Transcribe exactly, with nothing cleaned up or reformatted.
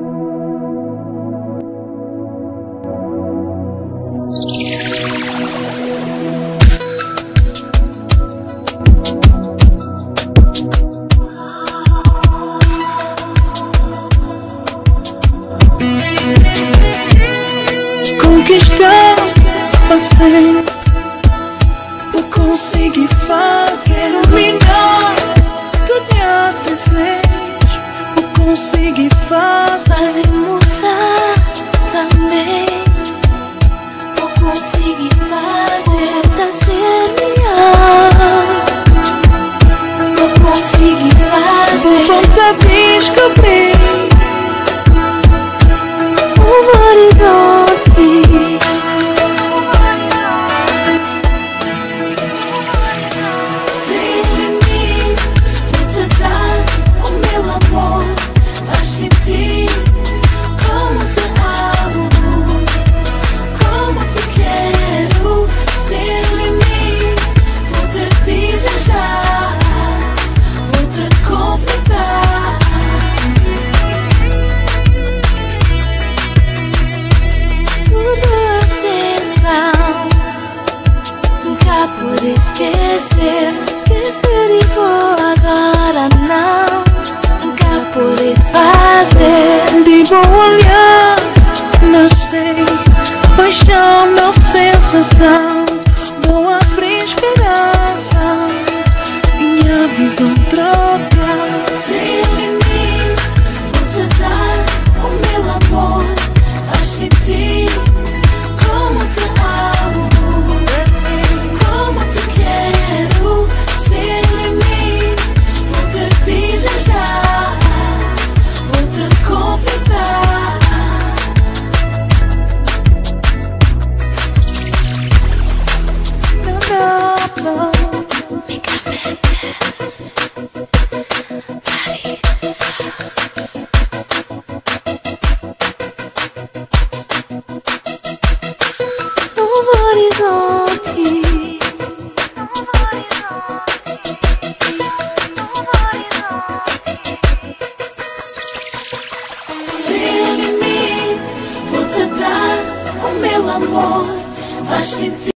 Conquistar você, eu consegui fazer iluminar todos os desejos, eu consegui fazer, fazer mudar também, eu consegui fazer até ser melhor, eu consegui fazer, por volta de descobrir um horizonte. Sem limite, vou te dar o meu amor. Vais sentir como te amo, como te quero. Sem limite, vou te desejar, vou te completar. Tudo atenção, nunca por esquecer, esquecer e vou agora não, nunca por fazer. de bom olhar, não sei, paixão, não sensação, vou abrir esperança, minha visão troca. Sem limite, vou te dar o meu amor. Vais sentir como te amo, como te quero. Sem limite, vou te desejar, vou te completar. Não, não, Mika Mendes, Marisa. Um horizonte. Sem limite, vou te dar o meu amor. Vais sentir